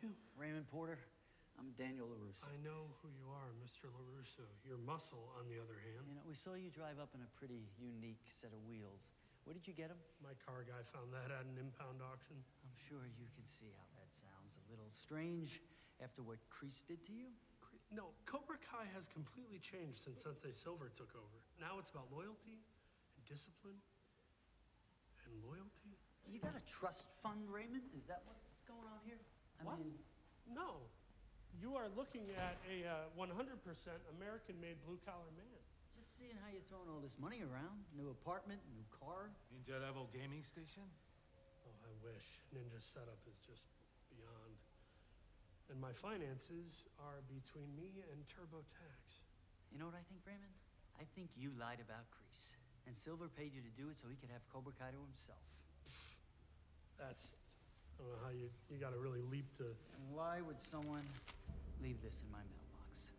you? Raymond Porter. I'm Daniel LaRusso. I know who you are, Mr. LaRusso. Your muscle, on the other hand. You know, we saw you drive up in a pretty unique set of wheels. Where did you get them? My car guy found that at an impound auction. I'm sure you can see how that sounds a little strange after what Kreese did to you. No, Cobra Kai has completely changed since Sensei Silver took over. Now it's about loyalty and discipline and loyalty. You got a trust fund, Raymond? Is that what's going on here? I mean, no. You are looking at a 100% American-made blue-collar man. Just seeing how you're throwing all this money around. New apartment, new car. Ninja Level Gaming Station? Oh, I wish. Ninja's setup is just beyond. And my finances are between me and TurboTax. You know what I think, Raymond? I think you lied about Kreese. And Silver paid you to do it so he could have Cobra Kai to himself. That's... I don't know how you gotta really leap to... And why would someone leave this in my mailbox?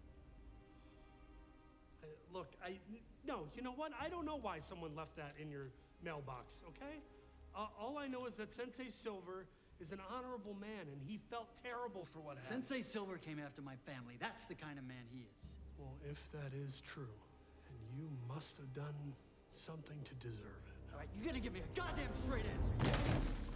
No, you know what? I don't know why someone left that in your mailbox, okay? All I know is that Sensei Silver is an honorable man, and he felt terrible for what happened. Sensei Silver came after my family. That's the kind of man he is. Well, if that is true, then you must have done something to deserve it. All right, you gotta give me a goddamn straight answer.